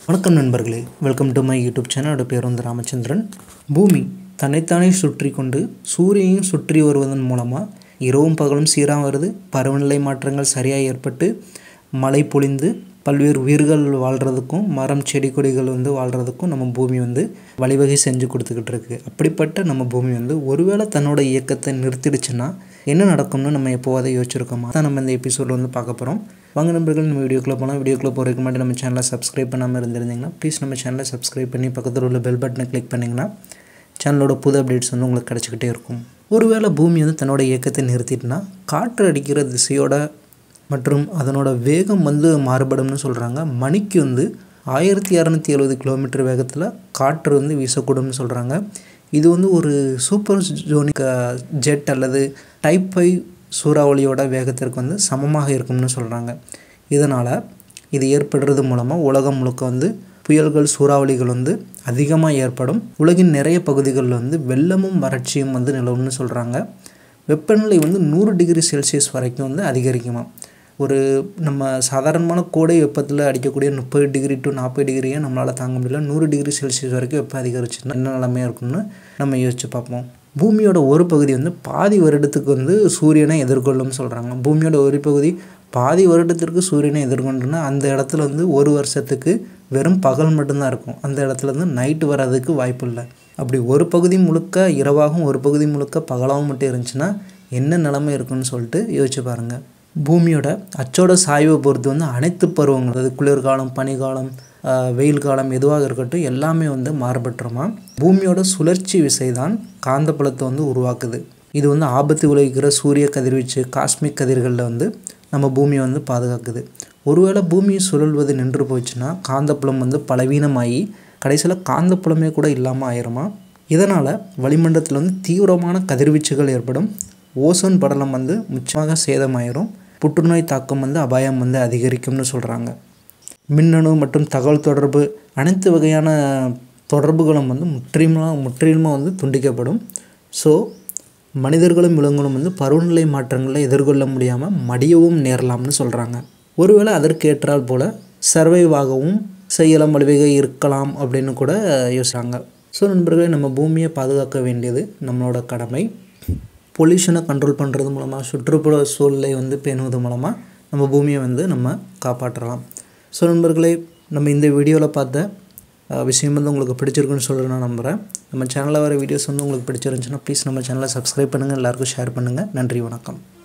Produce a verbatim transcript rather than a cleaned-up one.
வணக்கம் நண்பர்களே, welcome to my YouTube channel. என்னோட பேர் வந்து ராமச்சந்திரன். பூமி தன்னைத்தானே சுற்றி கொண்டு சூரியனையும் சுற்றி வருவதன் மூலமாக இரவும் பகலும் சீராக வருது. பருவநிலை மாற்றங்கள் சரியாக ஏற்பட்டு மழை பொழிந்து பல்வேறு உயிர்கள் வாழ்கிறதுக்கும் மரம் செடி கொடிகள் வந்து வாழ்கிறதுக்கும் நம்ம பூமி வந்து வழிவகை செஞ்சு கொடுத்துக்கிட்டு இருக்குது. அப்படிப்பட்ட நம்ம பூமி வந்து ஒருவேளை தன்னோட இயக்கத்தை நிறுத்திடுச்சுன்னா என்ன நடக்கும்னு நம்ம எப்போவாத யோசிச்சிருக்கோமா? தான் நம்ம இந்த எபிசோடில் வந்து பார்க்க போகிறோம். வாங்க நண்பர்கள், நம்ம வீடியோக்குள்ளே போகலாம். வீடியோக்குள்ளே போகிறதுக்கு முன்னாடி நம்ம சேனலை சப்ஸ்கிரைப் பண்ணாமல் இருந்திருந்தீங்கன்னா ப்ளீஸ் நம்ம சேனலை சப்ஸ்கிரைப் பண்ணி பக்கத்தில் உள்ள பெல் பட்டனை கிளிக் பண்ணிங்கன்னா சேனலோட புது அப்டேட்ஸ் வந்து உங்களுக்கு கிடச்சிக்கிட்டே இருக்கும். ஒருவேளை பூமி வந்து தன்னோட இயக்கத்தை நிறுத்திட்டுனா காற்று அடிக்கிற திசையோட மற்றும் அதனோட வேகம் வந்து மாறுபடும்னு சொல்கிறாங்க. மணிக்கு வந்து ஆயிரத்தி இரநூத்தி எழுபது கிலோமீட்டர் வேகத்தில் காற்று வந்து வீசக்கூடும்னு சொல்கிறாங்க. இது வந்து ஒரு சூப்பர் ஜோனிக் ஜெட் அல்லது டைப் ஃபைவ் சூறாவளியோட வேகத்திற்கு வந்து சமமாக இருக்கும்னு சொல்கிறாங்க. இதனால் இது ஏற்படுறது மூலமாக உலகம் முழுக்க வந்து புயல்கள் சூறாவளிகள் வந்து அதிகமாக ஏற்படும். உலகின் நிறைய பகுதிகளில் வந்து வெள்ளமும் வறட்சியும் வந்து நிலவும்னு சொல்கிறாங்க. வெப்பநிலை வந்து நூறு டிகிரி செல்சியஸ் வரைக்கும் வந்து அதிகரிக்குமா. ஒரு நம்ம சாதாரணமான கோடை வெப்பத்தில் அடிக்கக்கூடிய முப்பது டிகிரி டு நாற்பது டிகிரியை நம்மளால் தாங்க முடியல. நூறு டிகிரி செல்சியஸ் வரைக்கும் வெப்பம் அதிகரிச்சுன்னா என்ன நிலைமையாக இருக்கும்னு நம்ம யோசிச்சு பார்ப்போம். பூமியோட ஒரு பகுதி வந்து பாதி வருடத்துக்கு வந்து சூரியனை எதிர்கொள்ளும்னு சொல்கிறாங்க. பூமியோட ஒரு பகுதி பாதி வருடத்திற்கு சூரியனை எதிர்கொண்டுன்னா அந்த இடத்துல வந்து ஒரு வருஷத்துக்கு வெறும் பகல் மட்டும்தான் இருக்கும். அந்த இடத்துல வந்து நைட்டு வர்றதுக்கு வாய்ப்பு இல்லை. அப்படி ஒரு பகுதி முழுக்க இரவாகவும் ஒரு பகுதி முழுக்க பகலாகவும் மட்டும் இருந்துச்சுன்னா என்ன நிலைமை இருக்குன்னு சொல்லிட்டு யோசிச்சு பாருங்கள். பூமியோட அச்சோட சாய்வை பொறுத்து வந்து அனைத்து பருவங்கள், அதாவது குளிர்காலம், பனிக்காலம், வெயில் காலம் எதுவாக இருக்கட்டும் எல்லாமே வந்து மாறுபட்டுருமா. பூமியோட சுழற்சி விசை தான் காந்தப்புலத்தை வந்து உருவாக்குது. இது வந்து ஆபத்து விளைவிக்கிற சூரிய கதிர்வீச்சு காஸ்மிக் கதிர்களில் வந்து நம்ம பூமியை வந்து பாதுகாக்குது. ஒருவேளை பூமியை சுழல்வது நின்று போச்சுன்னா காந்தப்புலம் வந்து பலவீனமாகி கடைசியில் காந்தப்புலமே கூட இல்லாமல் ஆயிருமா. இதனால் வளிமண்டலத்தில் வந்து தீவிரமான கதிர்வீச்சுகள் ஏற்படும். ஓசோன் படலம் வந்து முக்கியமாக சேதமாயிரும். புற்றுநோய் தாக்கம் வந்து அபாயம் வந்து அதிகரிக்கும்னு சொல்கிறாங்க. மின்னணு மற்றும் தகவல் தொடர்பு அனைத்து வகையான தொடர்புகளும் வந்து முற்றிலுமாக முற்றிலுமாக வந்து துண்டிக்கப்படும். ஸோ மனிதர்களும் விலங்குகளும் வந்து பருவநிலை மாற்றங்களை எதிர்கொள்ள முடியாமல் மடியவும் நேரலாம்னு சொல்கிறாங்க. ஒருவேளை அதற்கு ஏற்றால் போல் சர்வைவாகவும் செய்யலாம் வழிவகை இருக்கலாம் அப்படின்னு கூட யோசிக்கிறாங்க. ஸோ நண்பர்களே, நம்ம பூமியை பாதுகாக்க வேண்டியது நம்மளோட கடமை. பொல்யூஷனை கண்ட்ரோல் பண்ணுறது மூலமாக சுற்றுப்புற சூழலை வந்து பேணுவது மூலமாக நம்ம பூமியை வந்து நம்ம காப்பாற்றலாம். ஸோ நண்பர்களே, நம்ம இந்த வீடியோவில் பார்த்த விஷயம் வந்து உங்களுக்கு பிடிச்சிருக்குன்னு சொல்லி நான் நம்புகிறேன். நம்ம சேனலில் வர வீடியோஸ் வந்து உங்களுக்கு பிடிச்சிருந்துச்சுன்னா ப்ளீஸ் நம்ம சேனலை சப்ஸ்கிரைப் பண்ணுங்கள், எல்லாருக்கும் ஷேர் பண்ணுங்கள். நன்றி, வணக்கம்.